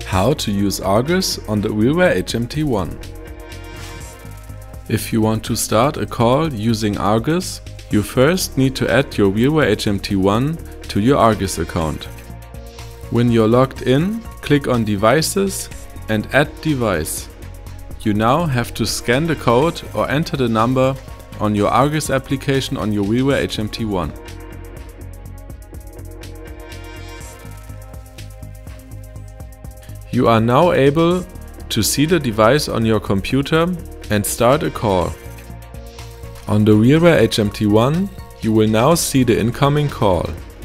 How to use Argus on the Wheelware HMT1. If you want to start a call using Argus, you first need to add your Wheelware HMT1 to your Argus account. When you're logged in, click on Devices and Add Device. You now have to scan the code or enter the number on your Argus application on your Wheelware HMT1. You are now able to see the device on your computer and start a call. On the Wheelware HMT1, you will now see the incoming call.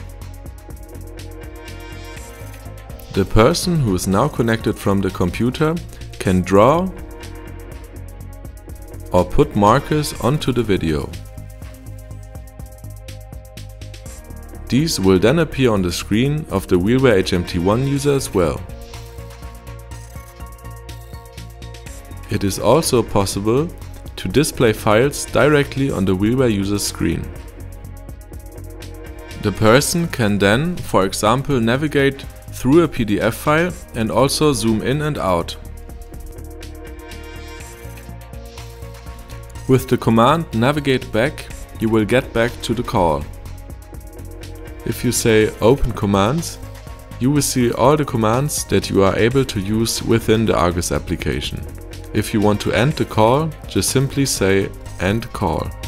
The person who is now connected from the computer can draw or put markers onto the video. These will then appear on the screen of the Wheelware HMT1 user as well. It is also possible to display files directly on the Wheelware user's screen. The person can then, for example, navigate through a PDF file and also zoom in and out. With the command navigate back, you will get back to the call. If you say open commands, you will see all the commands that you are able to use within the Argus application. If you want to end the call, just simply say end call.